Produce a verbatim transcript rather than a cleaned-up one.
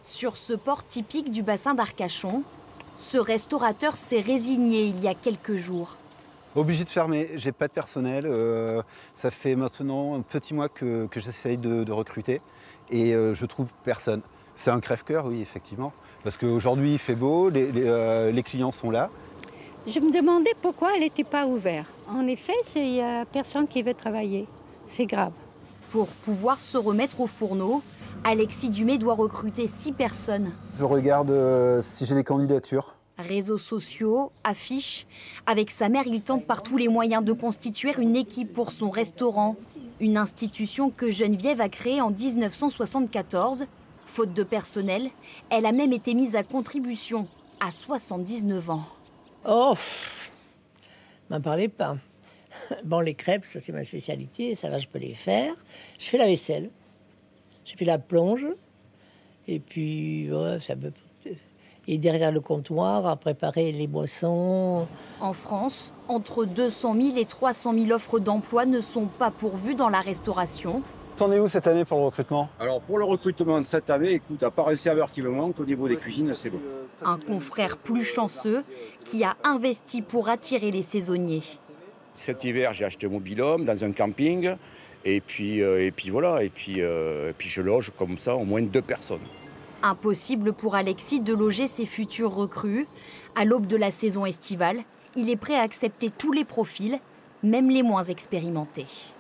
Sur ce port typique du bassin d'Arcachon, ce restaurateur s'est résigné il y a quelques jours. Obligé de fermer, j'ai pas de personnel. Euh, ça fait maintenant un petit mois que, que j'essaye de, de recruter et euh, je trouve personne. C'est un crève-cœur, oui, effectivement. Parce qu'aujourd'hui, il fait beau, les, les, euh, les clients sont là. Je me demandais pourquoi elle n'était pas ouverte. En effet, il n'y a personne qui veut travailler. C'est grave. Pour pouvoir se remettre au fourneau, Alexis Dumay doit recruter six personnes. Je regarde euh, si j'ai des candidatures. Réseaux sociaux, affiches. Avec sa mère, il tente par tous les moyens de constituer une équipe pour son restaurant. Une institution que Geneviève a créée en mille neuf cent soixante-quatorze. Faute de personnel, elle a même été mise à contribution à soixante-dix-neuf ans. Oh, m'en parlez pas. Bon, les crêpes, ça c'est ma spécialité, ça va, je peux les faire. Je fais la vaisselle, je fais la plonge, et puis ouais, ça peut... Et derrière le comptoir, à préparer les boissons. En France, entre deux cent mille et trois cent mille offres d'emploi ne sont pas pourvues dans la restauration. T'en es où cette année pour le recrutement? Alors pour le recrutement cette année, écoute, à part un serveur qui me manque, au niveau des cuisines, c'est bon. Un confrère plus chanceux qui a investi pour attirer les saisonniers. Cet hiver, j'ai acheté un mobil-home dans un camping, et puis, euh, et puis voilà, et puis, euh, et puis je loge comme ça au moins deux personnes. Impossible pour Alexis de loger ses futurs recrues. À l'aube de la saison estivale, il est prêt à accepter tous les profils, même les moins expérimentés.